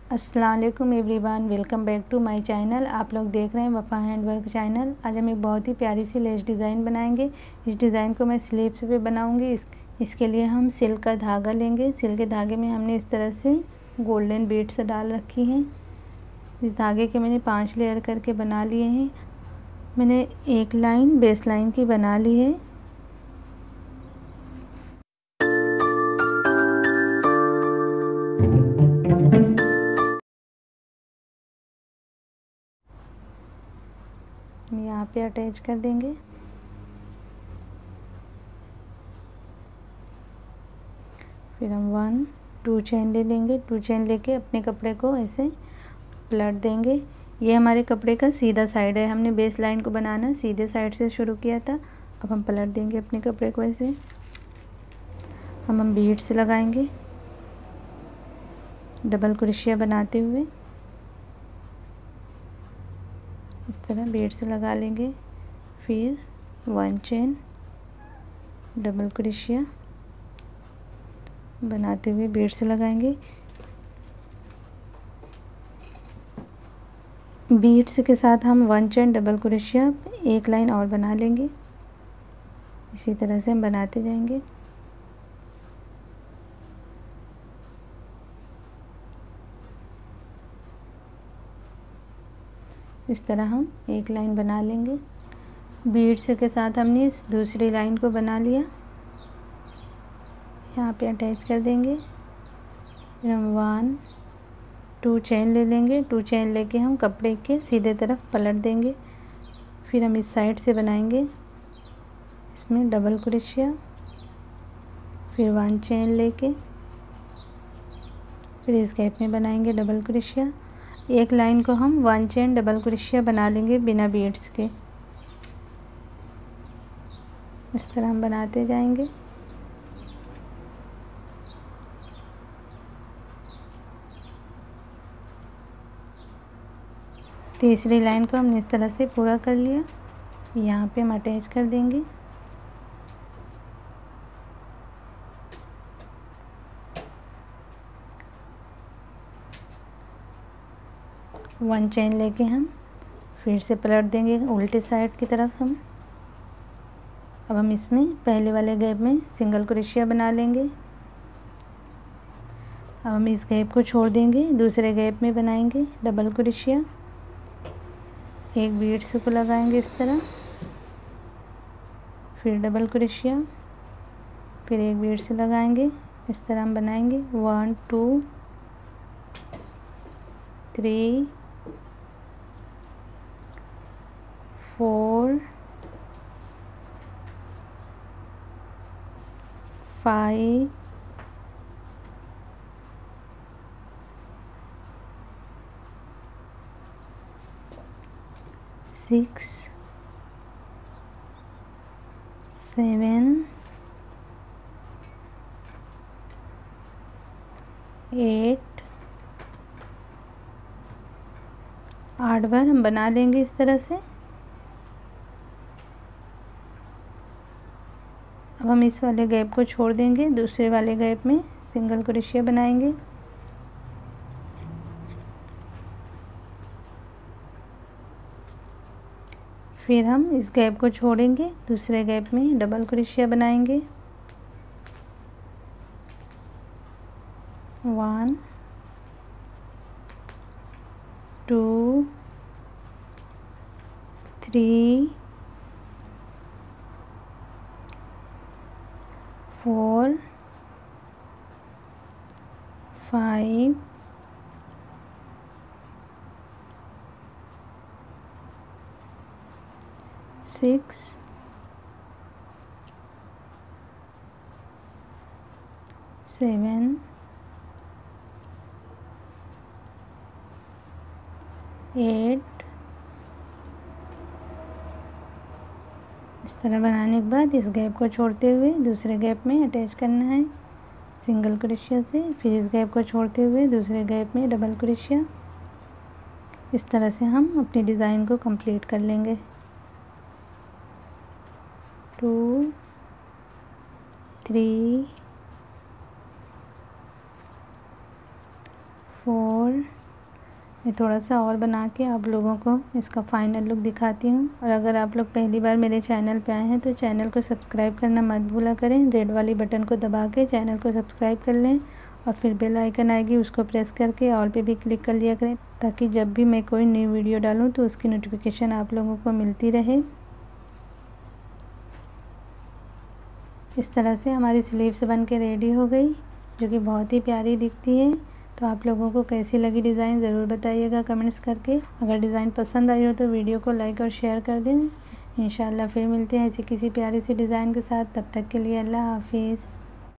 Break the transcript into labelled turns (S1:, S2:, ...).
S1: अस्सलाम वालेकुम everyone, welcome back to my channel. आप लोग देख रहे हैं वफ़ा हैंडवर्क चैनल। आज हम एक बहुत ही प्यारी सी लेस डिज़ाइन बनाएंगे। इस डिज़ाइन को मैं स्लीव्स पे बनाऊंगी। इसके लिए हम सिल्क का धागा लेंगे। सिल्क के धागे में हमने इस तरह से गोल्डन बीड्स डाल रखी हैं। इस धागे के मैंने 5 लेयर करके बना लिए हैं। मैंने एक लाइन बेस लाइन की बना ली है। हम यहाँ पे अटैच कर देंगे। फिर हम 1 2 चेन ले लेंगे। 2 चेन लेके अपने कपड़े को ऐसे पलट देंगे। ये हमारे कपड़े का सीधा साइड है। हमने बेस लाइन को बनाना सीधे साइड से शुरू किया था। अब हम पलट देंगे अपने कपड़े को ऐसे। हम बीड्स लगाएंगे डबल क्रोशिया बनाते हुए। इस तरह बीड्स लगा लेंगे। फिर 1 चेन डबल क्रोशिया बनाते हुए बीड्स लगाएंगे। बीड्स के साथ हम 1 चेन डबल क्रोशिया एक लाइन और बना लेंगे। इसी तरह से हम बनाते जाएंगे। इस तरह हम एक लाइन बना लेंगे। बीड्स के साथ हमने इस दूसरी लाइन को बना लिया। यहाँ पे अटैच कर देंगे। फिर हम 1 2 चेन ले लेंगे। 2 चेन लेके हम कपड़े के सीधे तरफ पलट देंगे। फिर हम इस साइड से बनाएंगे इसमें डबल क्रोशिया। फिर 1 चेन लेके फिर इस गैप में बनाएंगे डबल क्रोशिया। एक लाइन को हम 1 चेन डबल क्रोशिया बना लेंगे बिना बीड्स के। इस तरह हम बनाते जाएंगे। तीसरी लाइन को हमने इस तरह से पूरा कर लिया। यहाँ पे हम अटैच कर देंगे। वन चेन लेके हम फिर से पलट देंगे उल्टे साइड की तरफ हम। अब हम इसमें पहले वाले गैप में सिंगल क्रोशिया बना लेंगे। अब हम इस गैप को छोड़ देंगे। दूसरे गैप में बनाएंगे डबल क्रोशिया। एक बीड्स को लगाएंगे इस तरह। फिर डबल क्रोशिया। फिर एक बीड्स लगाएंगे। इस तरह हम बनाएंगे 1 2 3 4 5 6 7 8 8 बार हम बना लेंगे इस तरह से। अब हम इस वाले गैप को छोड़ देंगे। दूसरे वाले गैप में सिंगल क्रोशिया बनाएंगे। फिर हम इस गैप को छोड़ेंगे। दूसरे गैप में डबल क्रोशिया बनाएंगे 1 2 3 4 5 6 7 8। इस तरह बनाने के बाद इस गैप को छोड़ते हुए दूसरे गैप में अटैच करना है सिंगल क्रोशिया से। फिर इस गैप को छोड़ते हुए दूसरे गैप में डबल क्रोशिया। इस तरह से हम अपनी डिज़ाइन को कंप्लीट कर लेंगे। 2 3 4 मैं थोड़ा सा और बना के आप लोगों को इसका फाइनल लुक दिखाती हूँ। और अगर आप लोग पहली बार मेरे चैनल पे आए हैं तो चैनल को सब्सक्राइब करना मत भूला करें। रेड वाली बटन को दबा के चैनल को सब्सक्राइब कर लें और फिर बेल आइकन आएगी, उसको प्रेस करके ऑल पे भी क्लिक कर लिया करें, ताकि जब भी मैं कोई न्यू वीडियो डालूँ तो उसकी नोटिफिकेशन आप लोगों को मिलती रहे। इस तरह से हमारी स्लीव्स बन के रेडी हो गई, जो कि बहुत ही प्यारी दिखती है। तो आप लोगों को कैसी लगी डिज़ाइन ज़रूर बताइएगा कमेंट्स करके। अगर डिज़ाइन पसंद आई हो तो वीडियो को लाइक और शेयर कर दें। इंशाल्लाह फिर मिलते हैं ऐसी किसी प्यारी सी डिज़ाइन के साथ। तब तक के लिए अल्लाह हाफिज़।